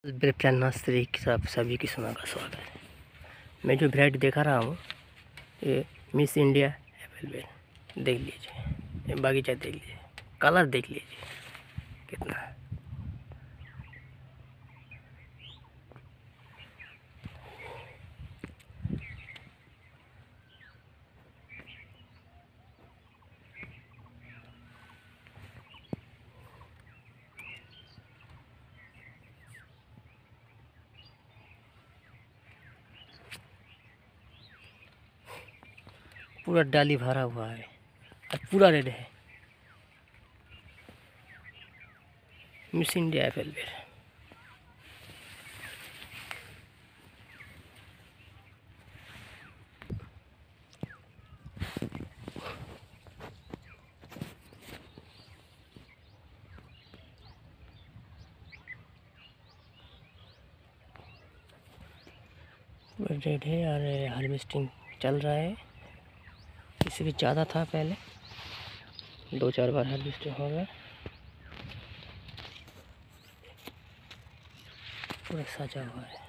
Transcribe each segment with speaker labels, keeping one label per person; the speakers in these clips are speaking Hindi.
Speaker 1: ब्रिप्टन नर्सरी की सब सभी किस्मों का स्वागत है। मैं जो वैरायटी दिखा रहा हूँ ये मिस इंडिया एप्पल बेर देख लीजिए, ये बागीचा देख लीजिए, कलर देख लीजिए कितना है। पूरा डाली भरा हुआ है और पूरा रेड है। मिस इंडिया एप्पल बेर रेड है और हार्वेस्टिंग चल रहा है। इससे भी ज़्यादा था पहले, 2-4 बार हार्वेस्टिंग हो गया। पूरा सजा हुआ है।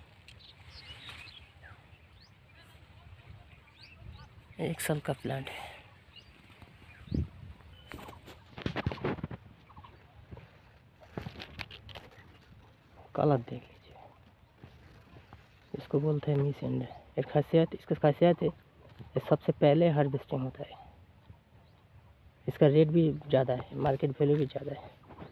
Speaker 1: 1 साल का प्लांट है। कलर देख लीजिए, इसको बोलते हैं मिस इंडिया। एक खासियत, इसकी खासियत है ये सबसे पहले हार्वेस्टिंग होता है। इसका रेट भी ज़्यादा है, मार्केट वैल्यू भी ज़्यादा है।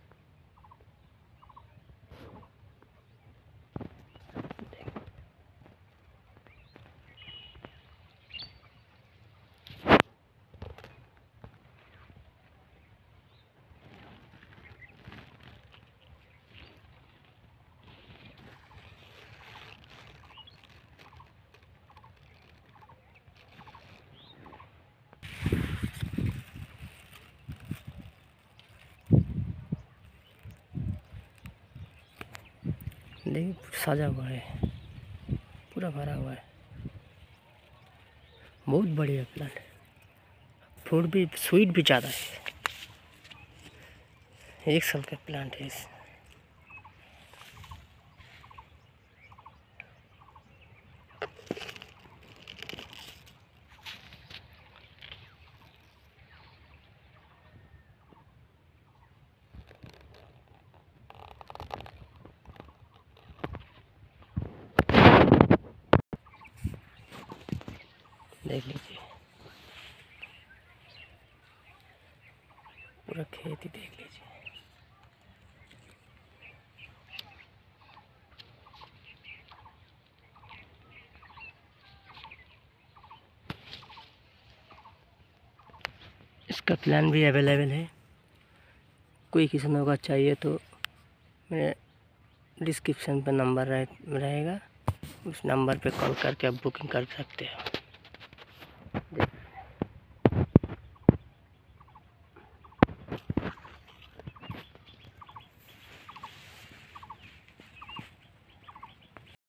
Speaker 1: देखिए सजा हुआ है, पूरा भरा हुआ है। बहुत बढ़िया प्लांट, फ्रूट भी स्वीट भी ज़्यादा है। 1 साल का प्लांट है। देख लीजिए पूरा खेत ही देख लीजिए। इसका प्लान भी अवेलेबल है। कोई किस्म का चाहिए तो मेरे डिस्क्रिप्शन पर नंबर रहेगा, उस नंबर पे कॉल करके आप बुकिंग कर सकते हो।